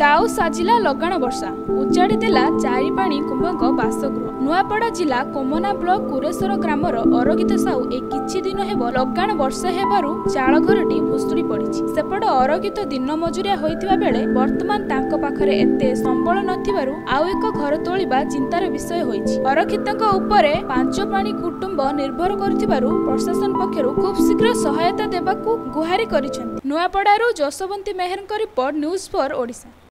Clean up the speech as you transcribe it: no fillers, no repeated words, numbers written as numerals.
दाऊ साजिला लगाण वर्षा उजाड़ी देला चारिपाणी कुंभ बासगृह। नुआपड़ा जिला कोमना ब्लॉक कुरेश्वर ग्रामर अरगित साहू ए किछि दिन हेब लगाण वर्षा हेबारु चाळ घरटी भुसुड़ी पड़िछि। सेपट अरगित दिन मजुरिया होइतिबा बेले वर्तमान तांको पाखरे एते संबळ नथिबारु आउ एक घर तोलिबा चिंतार विषय होइछि। अरखितଙ୍କ उपरे पांचपाणी कुटुंब निर्भर करथिबारु प्रशासन पक्षरु खूब शीघ्र सहायता देबाकू गुहारी करिसेंति। नुआपड़ारु जसवंती मेहरଙ୍କ रिपोर्ट न्यूज फॉर ओडिशा।